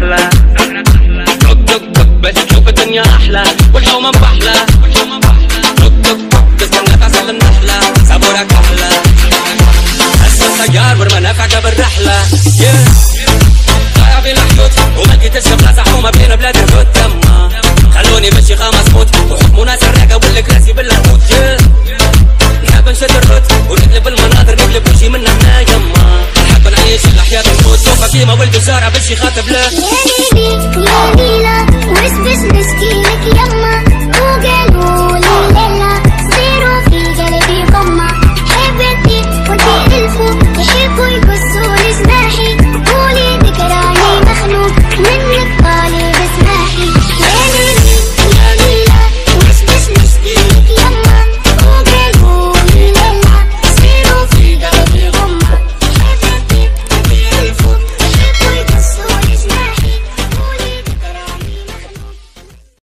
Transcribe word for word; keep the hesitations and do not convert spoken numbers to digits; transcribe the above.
احلى توك توك توك باش تشوف الدنيا احلى والحومه بحلى توك توك توك تستنى تعسل النحله صبورك احلى اسمع سيار والمنافع بالرحله ضايع بين الحدود وما لقيتش بلاصه حومه بين بلاد الهود تما خلوني ماشي خمس موت وحكمونا سراقه والكراسي بالهموت نحب نشد الرد ونقلب المناظر نقلب وشي من هنا يما نحب نعيش الحياة نموت سوفا كيما ولد وزارع باش يخاطب له يا ليلي يا ليلى وش باش نشكي لك يا